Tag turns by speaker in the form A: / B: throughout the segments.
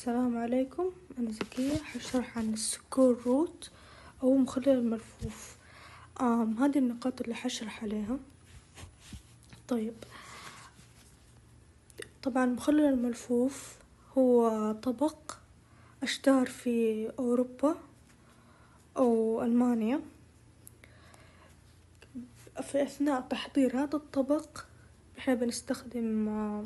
A: السلام عليكم، أنا زكية حشرح عن السكر روت أو مخلل الملفوف. هذه النقاط اللي حشرح عليها. طيب، طبعا مخلل الملفوف هو طبق أشتهر في أوروبا أو ألمانيا. في أثناء تحضير هذا الطبق إحنا بنستخدم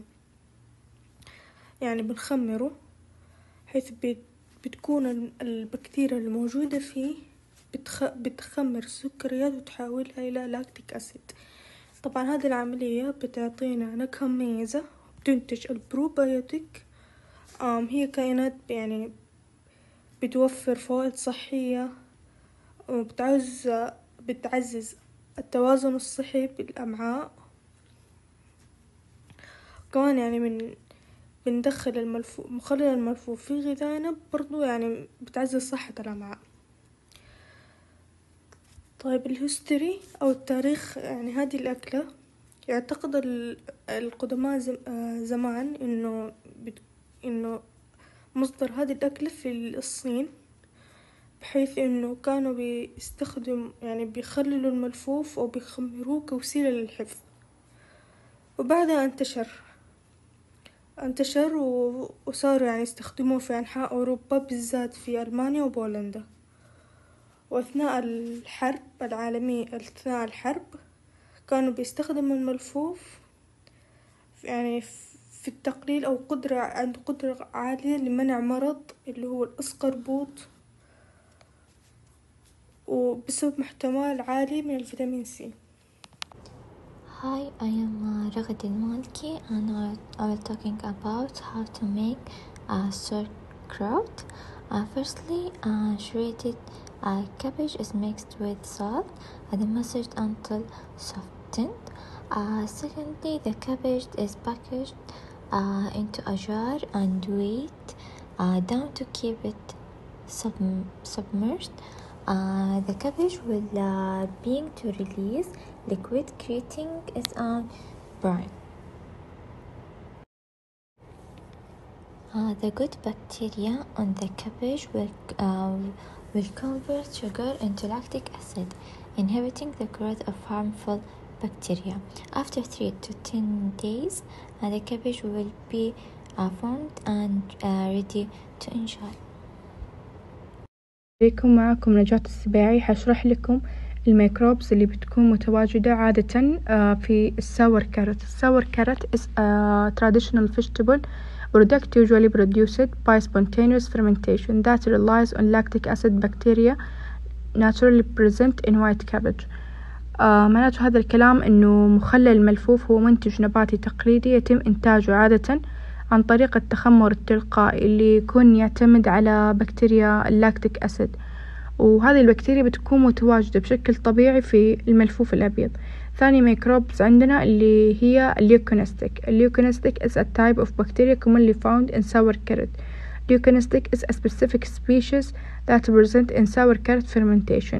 A: بنخمره، حيث بتكون البكتيريا الموجودة فيه بتخمر السكريات وتحولها إلى لاكتيك أسيد. طبعا هذه العملية بتعطينا نكهة مميزة، بتنتج البروبيوتيك. هي كائنات بتوفر فوائد صحية بتعزز التوازن الصحي بالأمعاء. كمان بندخل مخلل الملفوف في غذائنا، برضو بتعزز صحة الأمعاء. طيب، الهيستوري أو التاريخ هذه الأكلة يعتقد القدماء زمان إنه مصدر هذه الأكلة في الصين، بحيث إنه كانوا بيستخدم بيخللوا الملفوف أو بيخمروه كوسيلة للحفظ. وبعدها انتشر وصاروا يستخدموه في أنحاء أوروبا، بالذات في ألمانيا وبولندا. وأثناء الحرب العالمية كانوا بيستخدموا الملفوف في التقليل أو عنده قدرة عالية لمنع مرض اللي هو الأسقربوط، وبسبب محتواه العالي من الفيتامين سي.
B: Hi, I am Ragad Malki, and I will talking about how to make sauerkraut. Firstly, shredded cabbage is mixed with salt and massaged until softened. Secondly, the cabbage is packaged into a jar and weighed down to keep it submerged. The cabbage will begin to release liquid, creating its own brine. The good bacteria on the cabbage will convert sugar into lactic acid, inhibiting the growth of harmful bacteria. After 3 to 10 days, the cabbage will be formed and ready to enjoy.
A: عليكم، معكم نجاة السباعي. حشرح لكم الميكروبس اللي بتكون متواجدة عادة في الساور كارت. الساور كارت is a traditional vegetable product usually produced by spontaneous fermentation that relies on lactic acid bacteria naturally present in white cabbage. معناته هذا الكلام إنه مخلل الملفوف هو منتج نباتي تقليدي يتم إنتاجه عادة عن طريق التخمر التلقائي، اللي يكون يعتمد على بكتيريا اللاكتيك أسيد، وهذه البكتيريا بتكون متواجدة بشكل طبيعي في الملفوف الأبيض. ثاني ميكروبس عندنا اللي هي الليوكونستيك. الليوكونستيك is a type of bacteria commonly found in sauerkraut. Leuconistic is a specific species that present in sauerkraut fermentation.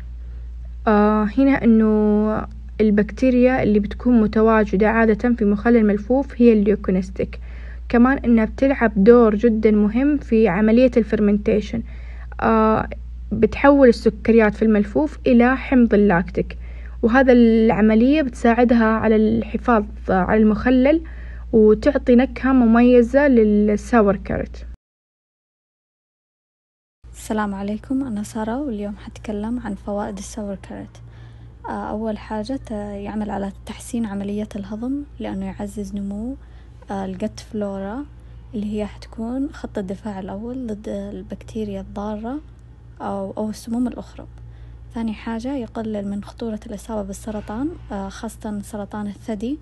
A: هنا إنه البكتيريا اللي بتكون متواجدة عادة في مخلل الملفوف هي الليوكونستيك. كمان إنها بتلعب دور جدا مهم في عملية الفرمنتيشن. بتحول السكريات في الملفوف إلى حمض اللاكتيك، وهذا العملية بتساعدها على الحفاظ على المخلل وتعطي نكهة مميزة للساوركارت.
C: السلام عليكم، أنا سارة، واليوم حتكلم عن فوائد الساوركارت. أول حاجة يعمل على تحسين عملية الهضم، لأنه يعزز نمو الجت فلورا، اللي هي حتكون خط الدفاع الأول ضد البكتيريا الضارة أو السموم الأخرى. ثاني حاجة يقلل من خطورة الإصابة بالسرطان، خاصة سرطان الثدي،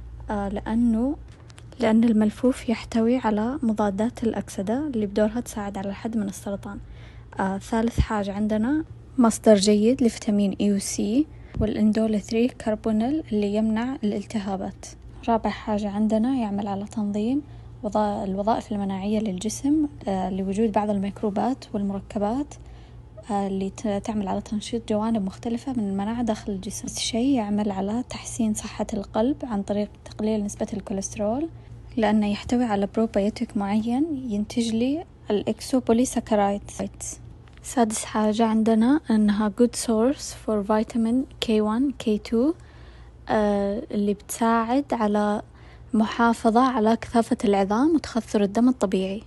C: لأن الملفوف يحتوي على مضادات الأكسدة اللي بدورها تساعد على الحد من السرطان. ثالث حاجة عندنا مصدر جيد لفيتامين E و C والإندولا 3 كربونيل اللي يمنع الالتهابات. رابع حاجة عندنا يعمل على تنظيم الوظائف المناعية للجسم لوجود بعض الميكروبات والمركبات اللي تعمل على تنشيط جوانب مختلفة من المناعة داخل الجسم. شيء يعمل على تحسين صحة القلب عن طريق تقليل نسبة الكوليسترول، لأنه يحتوي على بروبيوتيك معين ينتج لي الإكسوبوليساكرايدز. سادس حاجة عندنا أنها good source for vitamin K1 K2 اللي بتساعد على محافظة على كثافة العظام وتخثر الدم الطبيعي.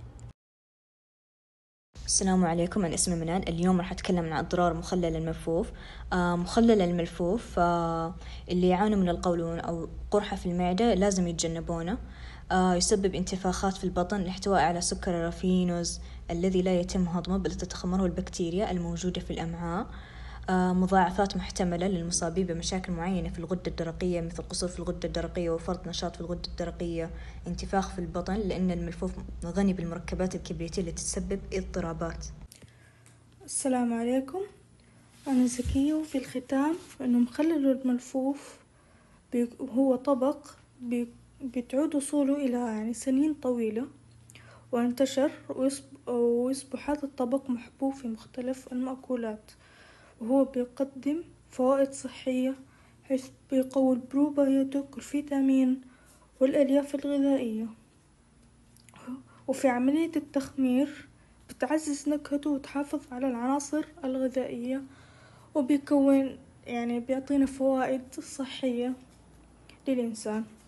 D: السلام عليكم، أنا اسمي منال. اليوم راح أتكلم عن أضرار مخلل الملفوف. مخلل الملفوف اللي يعانوا من القولون أو قرحة في المعدة لازم يتجنبونه. يسبب انتفاخات في البطن، الاحتواء على سكر الرافينوز الذي لا يتم هضمه بل تتخمره البكتيريا الموجودة في الأمعاء. مضاعفات محتملة للمصابين بمشاكل معينة في الغدة الدرقية، مثل قصور في الغدة الدرقية وفرط نشاط في الغدة الدرقية، انتفاخ في البطن، لأن الملفوف غني بالمركبات الكبريتية التي تسبب اضطرابات.
E: السلام عليكم، أنا زكية. وفي الختام إنه مخلل الملفوف هو طبق بتعود وصوله إلى سنين طويلة، وانتشر ويصبح هذا الطبق محبوب في مختلف المأكولات، وهو بيقدم فوائد صحية حيث بيقوي البروبيوتيك والفيتامين والألياف الغذائية، وفي عملية التخمير بتعزز نكهته وتحافظ على العناصر الغذائية، وبيكون بيعطينا فوائد صحية للإنسان.